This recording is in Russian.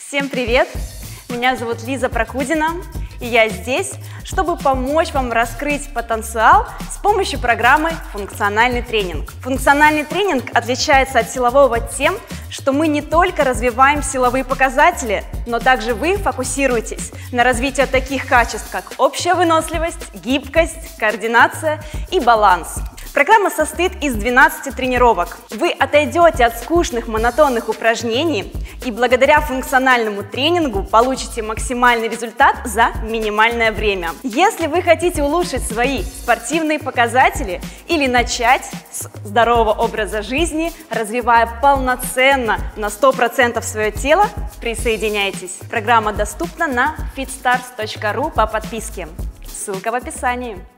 Всем привет! Меня зовут Лиза Прокудина, и я здесь, чтобы помочь вам раскрыть потенциал с помощью программы «Функциональный тренинг». Функциональный тренинг отличается от силового тем, что мы не только развиваем силовые показатели, но также вы фокусируетесь на развитии таких качеств, как общая выносливость, гибкость, координация и баланс. Программа состоит из 12 тренировок. Вы отойдете от скучных, монотонных упражнений и благодаря функциональному тренингу получите максимальный результат за минимальное время. Если вы хотите улучшить свои спортивные показатели или начать с здорового образа жизни, развивая полноценно на 100% свое тело, присоединяйтесь. Программа доступна на fitstars.ru по подписке. Ссылка в описании.